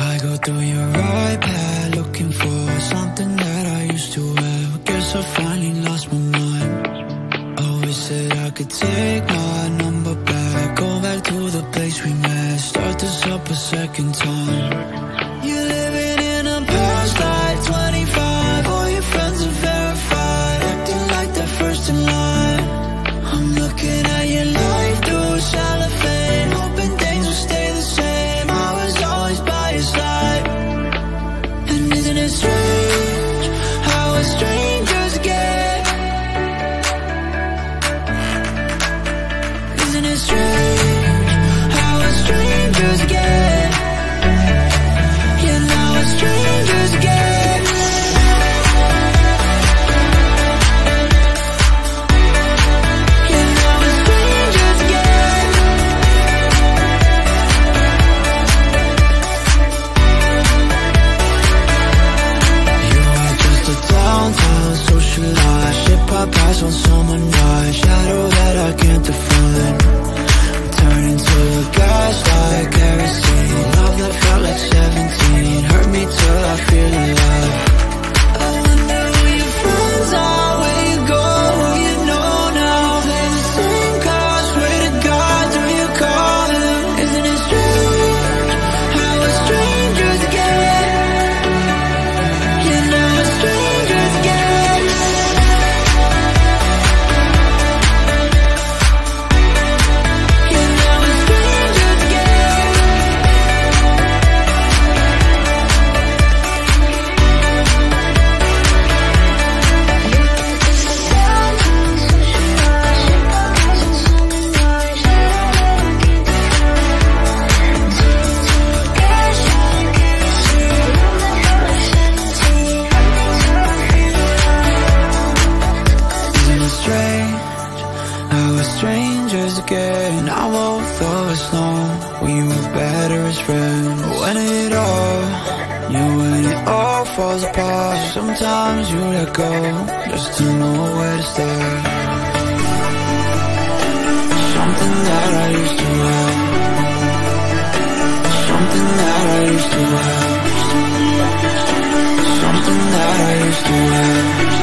I go through your iPad looking for something that I used to have. Guess I finally lost my mind. Always said I could take my number back, go back to the place we met, start this up a second time. You're living in a past life, 25, all your friends are verified, acting like they're first in line. I'm looking at your life through cellophane, hoping things will stay the same. I was always by your side. And isn't it strange how we're strangers again? Isn't it strange how we're strangers again? Yeah, now we're strangers again. Yeah, now we're strangers again. You are just a downtown socialite, shit pop eyes on someone nice, shadow that I can't define. Turn into a gaslight, kerosene, love that felt like 17, hurt me till I feel alive. I wonder who your friends are, where you go, who you know now. Play the same cards, swear to God, do you call them? Isn't it strange how we're strangers again? Yeah, now we're strangers again. Yeah, now we're strangers again. Isn't it strange how we're strangers again? Now both of us know we were better as friends. When it all falls apart, sometimes you let go just to know where to start. Something that I used to have, something that I used to have, something that I used to have.